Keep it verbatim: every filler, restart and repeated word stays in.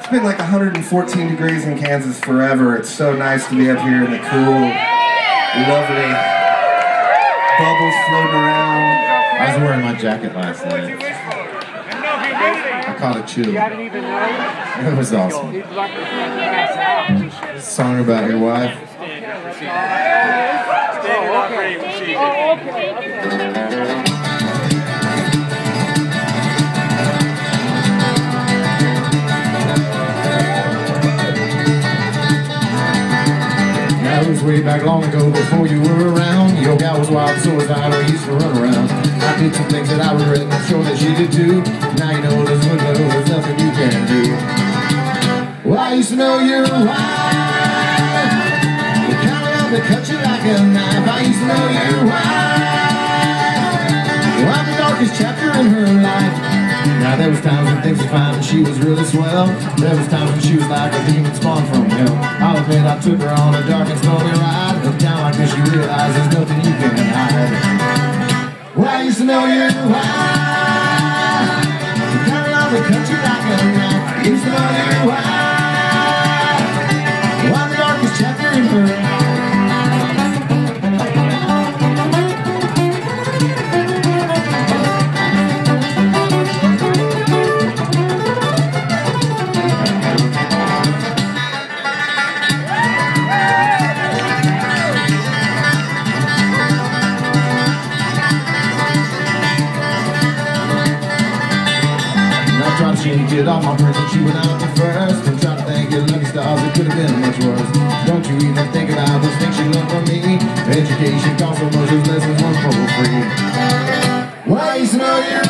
It's been like one hundred fourteen degrees in Kansas forever. It's so nice to be up here in the cool, lovely bubbles floating around. I was wearing my jacket last night. I caught a chill. It was awesome. It's a song about your wife. That was way back long ago before you were around. Your gal was wild, so was I, we used to run around. I did some things that I regret, and I'm sure that she did too. Now you know there's no love, there's nothing you can do. Well, I used to know your wife. The kind of love that cut you like a knife. I used to know your wife. Well, I'm the darkest chapter in her life. Now there was times when things were fine and she was really swell. There was times when she was like a demon spawned from hell. I'll admit I took her on a dark and stormy ride. But down like this she realized there's nothing you can hide. Well, I used to know your wife. The kind of love that cut you like a knife. I used to know your wife. Well, I'm the darkest chapter in her life. She did all my friends and she went out the first. And trying to thank your lucky stars, it could have been much worse. Don't you even think about those things she learned from me. Education costs so much, those lessons weren't for free. Well, I used to know your